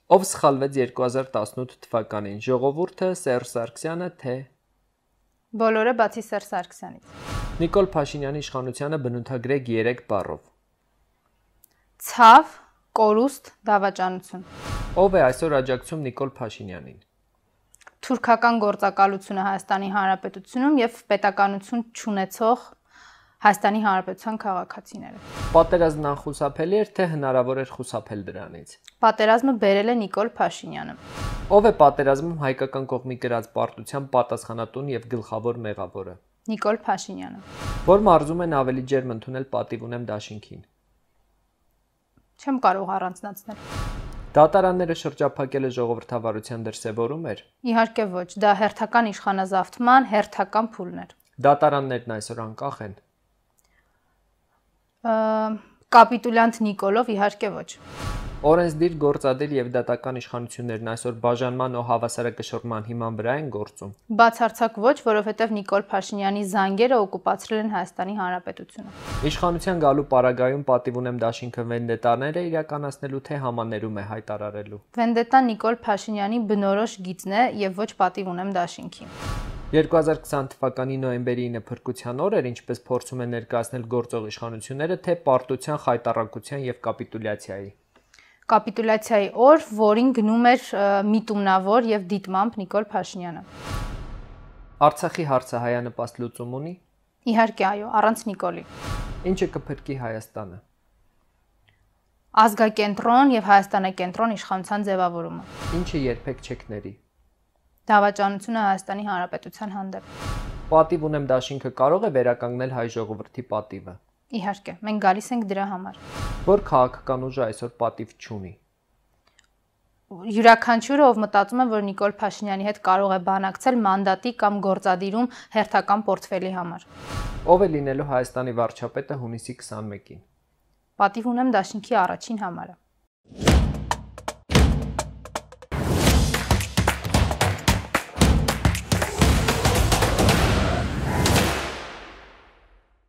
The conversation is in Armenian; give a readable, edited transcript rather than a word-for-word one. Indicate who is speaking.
Speaker 1: Ով սխալվեց 2018 թվականին, ժողովուրդը, Սերժ Սարգսյանը, թե
Speaker 2: Բոլորը բացի Սերժ Սարգսյանից։
Speaker 1: Նիկոլ Փաշինյանի իշխանությանը բնութագրեք 3 բառով։
Speaker 2: Ցավ, կորուստ, դավաճանություն։
Speaker 1: Ով է այսօր աջակցում Նիկոլ Փաշինյանին։
Speaker 2: Թուրքական գործակալությունը Հայաստանի Հանրապետությունում եւ պետականություն չունեցող Հայաստանի Հանրապետության քաղաքացիները։
Speaker 1: Պատերազմն անխուսափելի էր, թե հնարավոր էր խուսափել դրանից։
Speaker 2: Պատերազմը բերել է Նիկոլ Փաշինյանը։
Speaker 1: Ով է պատերազմում հայկական կողմի կրած պարտության պատասխանատուն եւ գլխավոր մեղավորը։
Speaker 2: Նիկոլ Փաշինյանը։
Speaker 1: Որ մարզում են ավելի ջերմ ընդունել պատիվ ունեմ դաշինքին։
Speaker 2: Չեմ կարող առանձնացնել։
Speaker 1: Դատարանները շրջափակելը ժողովրդավարության դրսևորում էր։
Speaker 2: Իհարկե ոչ, դա հերթական իշխանազավթման հերթական փուլն էր։
Speaker 1: Դատարաններն այսօր անկախ են։
Speaker 2: Կապիտուլյանտ Նիկոլով իհարկե ոչ։
Speaker 1: Օրենսդիր, գործադիր եւ դատական իշխանություններն այսօր բաժանման ու հավասարակշռման հիման վրա են գործում։
Speaker 2: Բացարձակ ոչ, որովհետև Նիկոլ Փաշինյանի զանգերը օկուպացրել են Հայաստանի Հանրապետությունը։
Speaker 1: Իշխանության գալու պարագայում պատիվ ունեմ դաշինքը վենդետաներ է իրականացնելու, թե համաներում է հայտարարելու։
Speaker 2: Վենդետան Նիկոլ Փաշինյանի բնորոշ գիծն է եւ ոչ պատիվ ունեմ դաշինքի։
Speaker 1: 2020 թվականի նոյեմբերի 9-ը փրկության օր էր, ինչպես փորձում են ներկայացնել գործող իշխանությունները, թե պարտության, խայտառակության եւ կապիտուլյացիայի։
Speaker 2: Կապիտուլյացիայի օր, որին գնում էր միտումնավոր եւ դիտմամբ Նիկոլ Փաշինյանը։
Speaker 1: Արցախի հարցը հայանպաստ լուծում ունի։
Speaker 2: Իհարկե այո, առանց Նիկոլի։
Speaker 1: Ինչը կփրկի Հայաստանը։
Speaker 2: Ազգակենտրոն եւ Հայաստանակենտրոն իշխանության ձևավորումը։
Speaker 1: Ինչը երբեք չեք ների։
Speaker 2: Դավաճանությունը Հայաստանի Հանրապետության հանդեպ։
Speaker 1: Պատիվ ունեմ դաշինքը կարող է վերականգնել հայ ժողովրդի պատիվը։
Speaker 2: Իհարկե, մենք գալիս ենք դրա համար։
Speaker 1: Որ քաղաքական ուժը այսօր պատիվ չունի։
Speaker 2: Յուրաքանչյուրը, ով մտածում է, որ Նիկոլ Փաշինյանի հետ կարող է բանակցել մանդատի կամ գործադիրում հերթական պորտֆելի համար։
Speaker 1: Ով է լինելու Հայաստանի վարչապետը հունիսի 21-ին։
Speaker 2: Պատիվ ունեմ դաշինքի առաջին համարը։